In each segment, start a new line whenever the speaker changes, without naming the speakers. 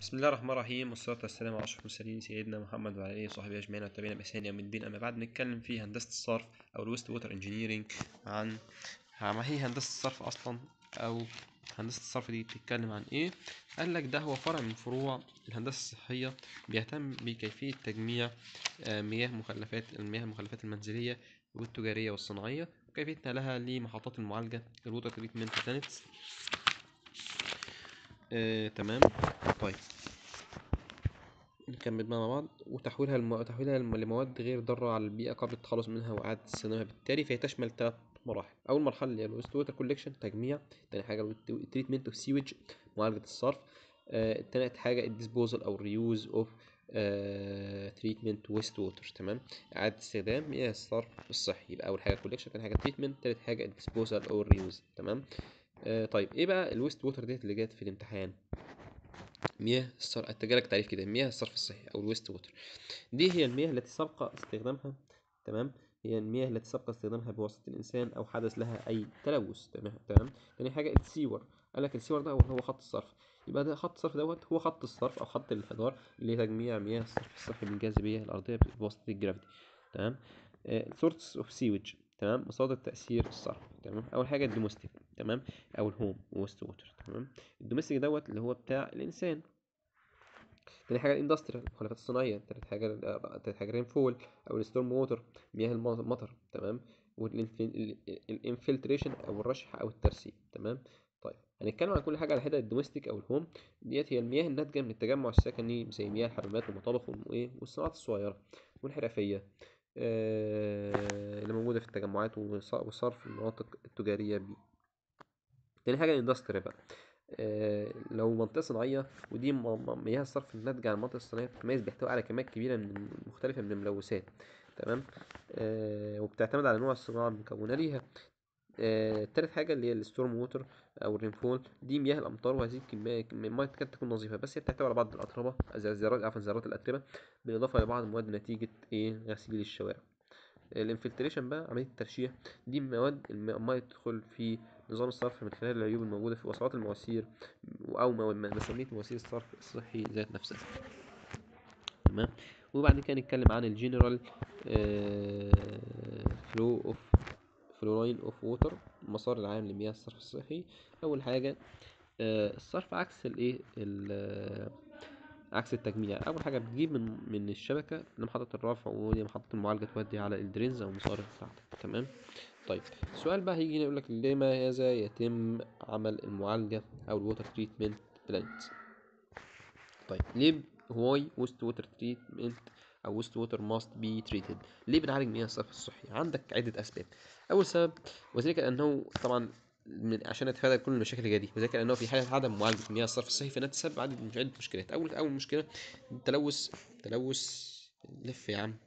بسم الله الرحمن الرحيم، والصلاة والسلام على أشرف المرسلين سيدنا محمد وعلى آله وصحبه أجمعين والتابعين بإحسان يوم الدين. أما بعد، نتكلم في هندسة الصرف أو الويست ووتر انجينيرينج عن ما هي هندسة الصرف أصلا، أو هندسة الصرف دي بتتكلم عن إيه؟ قال لك ده هو فرع من فروع الهندسة الصحية، بيهتم بكيفية تجميع المياه المخلفات المنزلية والتجارية والصناعية، وكيفية نقلها لمحطات المعالجة الووتر تريتمنت بلانتس. تمام. طيب، نكمل بقى مع بعض. تحويلها لمواد غير ضارة على البيئة قبل التخلص منها وإعادة استخدامها. بالتالي فهي تشمل 3 مراحل. أول مرحلة اللي هي الويست ووتر كوليكشن، تجميع. تاني حاجة التريتمنت اوف سيوج، معالجة الصرف. تالت حاجة الديسبوزال أو الريوز اوف تريتمنت ويست ووتر. تمام، إعادة استخدام مياه الصرف الصحي. يبقى أول حاجة كوليكشن، تاني حاجة تريتمنت، تالت حاجة الديسبوزال أو الريوز. تمام. طيب، إيه بقى الويست ووتر ديت اللي جت في الامتحان؟ مياه الصرف. اتجالك تعريف كده: مياه الصرف الصحي او الويست ووتر دي هي المياه التي سبق استخدامها. تمام، هي المياه التي سبق استخدامها بواسطة الإنسان أو حدث لها أي تلوث. تمام. تاني حاجة السيور. قال لك السيور ده هو خط الصرف. يبقى ده خط الصرف دوت هو خط الصرف أو خط الانحدار لتجميع مياه الصرف الصحي بالجاذبية الأرضية بواسطة الجرافيتي. تمام. سورتس اوف سيوج. تمام، مصادر تأثير الصرف. تمام، أول حاجة الدومستيك. تمام، أو الهوم ويست ووتر. تمام، الدومستيك دوت اللي هو بتاع الإنسان. تاني حاجة الاندستريال، المخلفات الصناعية. تالت حاجة الرينفول أو الستورم ووتر، مياه المطر. تمام، والانفلتريشن أو الرشح أو الترسيب. تمام. طيب، هنتكلم عن كل حاجة على حدة. الدوميستيك أو الهوم ديت هي المياه الناتجة من التجمع السكني، زي مياه الحمامات والمطابخ والصناعات الصغيرة والحرفية، اللي موجودة في التجمعات وصرف المناطق التجارية بيه. تاني حاجة الاندستري بقى. لو منطقة صناعية، ودي مياه الصرف الناتجة عن المنطقة الصناعية بتتميز باحتواء على كميات كبيرة مختلفة من الملوثات. تمام. وبتعتمد على نوع الصناعة المكونة ليها. تالت حاجة اللي هي الستورم ووتر أو الرينفول، دي مياه الأمطار، وهذه الكمية من المياه تكاد تكون نظيفة، بس هي بتحتوي على بعض الأتربة زي ذرات الأتربة، بالإضافة لبعض المواد نتيجة غسيل الشوارع. الانفلتريشن بقى عملية الترشيح، دي مواد المية تدخل في نظام الصرف من خلال العيوب الموجودة في وصلات المواسير أو مسامير مواسير الصرف الصحي ذات نفسها. تمام. وبعد كده نتكلم عن الجنرال فلو اوف فلوراين اوف ووتر، المسار العام لمياه الصرف الصحي. أول حاجة الصرف عكس عكس التجميع. اول حاجه بتجيب من الشبكه لمحطه الرفع، ودي محطه المعالجه تودي على الدرينز او المصارف بتاعتك. تمام. طيب، السؤال بقى هيجي يقول لك لماذا يتم عمل المعالجه او الووتر تريتمنت بلانت؟ طيب، ليه واي ويست ووتر تريتمنت او ويست ووتر ماست بي تريتد؟ ليه بنعالج مياه الصرف الصحي؟ عندك عده اسباب. اول سبب، وذلك انه طبعا عشان نتفادى كل المشاكل اللي دي، وذلك لانه في حاله عدم معالجه مياه الصرف الصحي فانها تسبب عده مشكلات. اول مشكله تلوث لف يا عم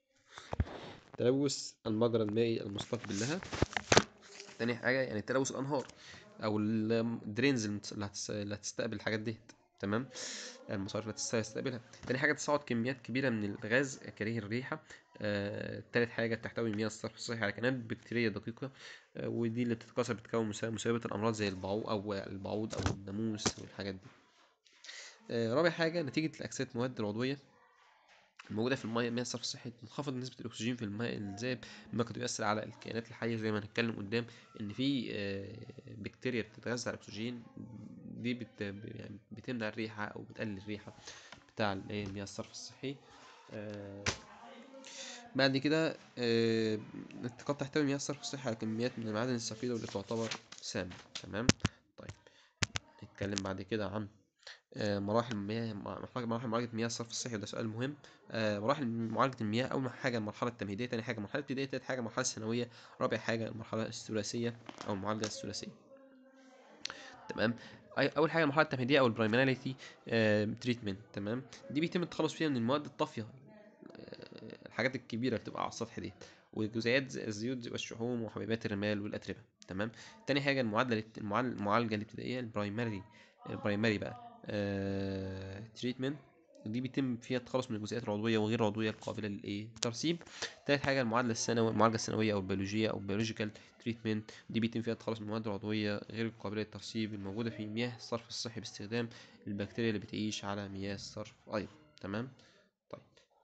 تلوث المجرى المائي المستقبل لها. تاني حاجه يعني تلوث الانهار او الدرينز اللي هتستقبل الحاجات دي. تمام، المصارف اللي تستقبلها. تاني حاجه تصاعد كميات كبيره من الغاز كريه الريحه. تالت حاجه تحتوي مياه الصرف الصحي على كائنات بكتيريه دقيقه، ودي اللي بتتكاثر بتكون مسببة الامراض زي البعوض او الناموس والحاجات دي. رابع حاجه نتيجه الاكسده المواد العضويه الموجودة في مياه الصرف الصحي، منخفض نسبة الأكسجين في الماء الذاب، مما قد يؤثر على الكائنات الحية، زي ما هنتكلم قدام إن في بكتيريا بتتغذى على الأكسجين. دي يعني بتمنع الريحة أو بتقلل الريحة بتاع مياه الصرف الصحي. بعد كده قد تحتوي مياه الصرف الصحي على كميات من المعادن الثقيلة واللي تعتبر سامة. تمام. طيب، نتكلم بعد كده عن مراحل معالجة مياه الصرف الصحي، وده سؤال مهم. مراحل معالجة المياه: أول حاجة المرحلة التمهيدية، تاني حاجة المرحلة الابتدائية، تالت حاجة المرحلة الثانوية، رابع حاجة المرحلة الثلاثية أو المعالجة الثلاثية. تمام. أول حاجة المرحلة التمهيدية أو البرايمريتي تريتمنت. تمام، دي بيتم التخلص فيها من المواد الطافية، الحاجات الكبيرة اللي بتبقى على السطح دي، وجزيئات الزيوت والشحوم وحبيبات الرمال والأتربة. تمام. تاني حاجة المعالجة الابتدائية البرايمري بقى تريتمنت. دي بيتم فيها التخلص من الجزيئات العضوية وغير العضوية القابلة للترسيب. تالت حاجة المعالجة السنوية أو البيولوجية أو بيولوجيكال تريتمنت، دي بيتم فيها التخلص من المواد العضوية غير القابلة للترسيب الموجودة في مياه الصرف الصحي باستخدام البكتيريا اللي بتعيش على مياه الصرف أيضا. تمام. طيب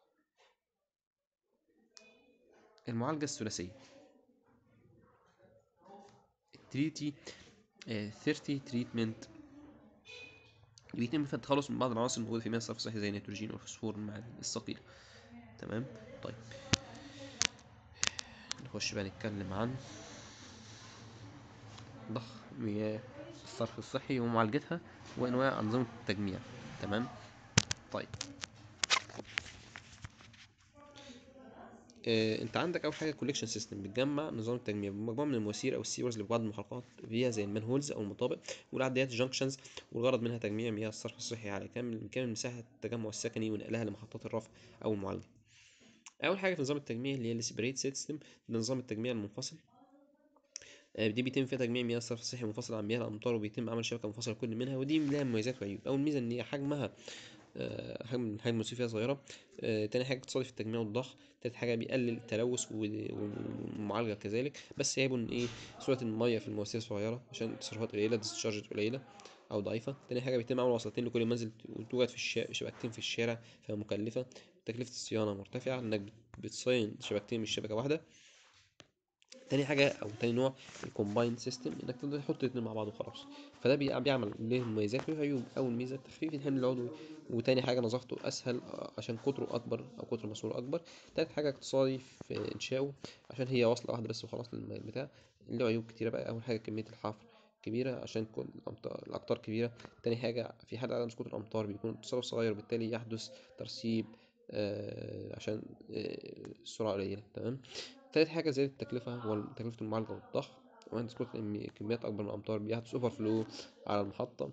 المعالجة الثلاثية تريتي 30 تريتمنت، بيتم فيها التخلص من بعض العناصر الموجودة في مياه الصرف الصحي زي النيتروجين والفوسفور والمعادن الثقيلة. تمام. طيب نخش بقى نتكلم عن ضخ مياه الصرف الصحي ومعالجتها وانواع انظمه التجميع. تمام. طيب انت عندك اول حاجه كوليكشن سيستم، بتجمع نظام التجميع بمجموعه من المواسير او السيورز لبعض المحركات فيها زي المنهولز او المطابق والعدادات الجنكشنز، والغرض منها تجميع مياه الصرف الصحي على كامل مساحه التجمع السكني ونقلها لمحطات الرفع او المعالجه. اول حاجه في نظام التجميع اللي هي السيبريت سيستم، ده نظام التجميع المنفصل. دي بيتم فيها تجميع مياه الصرف الصحي منفصل عن مياه الامطار، وبيتم عمل شبكه منفصله لكل منها، ودي لها مميزات وعيوب. اول ميزه ان هي حجمها حجم المواسير فيها صغيره. تاني حاجه اقتصادي في التجميع والضخ. تالت حاجه بيقلل التلوث والمعالجه كذلك، بس عيبه ان ايه سرعه الميه في المواسير صغيره عشان التصرفات قليله، ديسشارجات قليله او ضعيفه. تاني حاجه بيتم عمل وصلتين لكل منزل وتوجد في شبكتين في الشارع فمكلفه. تكلفه الصيانه مرتفعه انك بتصين شبكتين مش شبكه واحده. تاني حاجة أو تاني نوع الكومبايند سيستم، إنك تقدر تحط الاتنين مع بعض وخلاص. فده بيعمل له مميزات وله عيوب. أول ميزة تخفيف الحمل العضوي، وتاني حاجة نظافته أسهل عشان قطره أكبر أو قطر الماسورة أكبر. تالت حاجة اقتصادي في إنشائه عشان هي واصلة واحدة بس وخلاص للبتاع. له عيوب كتيرة بقى. أول حاجة كمية الحفر كبيرة عشان كل الأقطار كبيرة. تاني حاجة في حالة عدم سقوط الأمطار بيكون التصرف صغير وبالتالي يحدث ترسيب عشان السرعة قليلة. تمام. تالت حاجة زيادة التكلفة هو تكلفة المعالجة والضخ، وعند سقوط كميات أكبر من الأمطار بيحدث أوفر فلو على المحطة،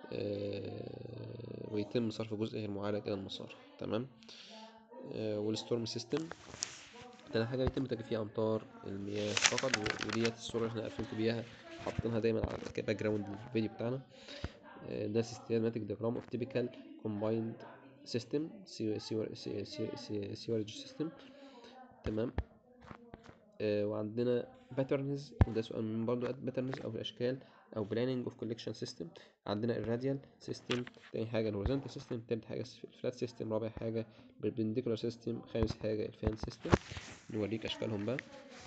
ويتم صرف جزء غير معالج إلى المسار. تمام. والستورم سيستم، تالت حاجة بيتم تجفيف أمطار المياه فقط، وديت الصورة اللي احنا قفلت بيها حاطينها دايما على باك جراوند الفيديو بتاعنا. ده سيستماتيك دياجرام اوف تيبيكال كومبايند سيستم سيورج سيستم. تمام. وعندنا باترنز، وده سؤال من برضه باترنز او الاشكال او بلاننج اوف كوليكشن سيستم. عندنا الراديال سيستم، تاني حاجه الهوريزونتال سيستم، تالت حاجه الفلات سيستم، رابع حاجه البربنديكولار سيستم، خامس حاجه الفان سيستم. نوريك اشكالهم بقى.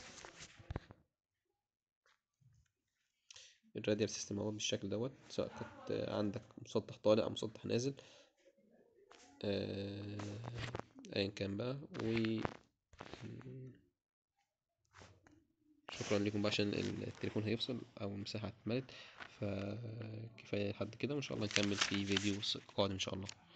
الراديال سيستم اهو بالشكل دوت، سواء كانت عندك مسطح طالع او مسطح نازل، ايا كان بقى. و شكرا لكم بقى عشان التليفون هيفصل او المساحة اتملت، فكفاية لحد كده وان شاء الله نكمل في فيديو قادم ان شاء الله.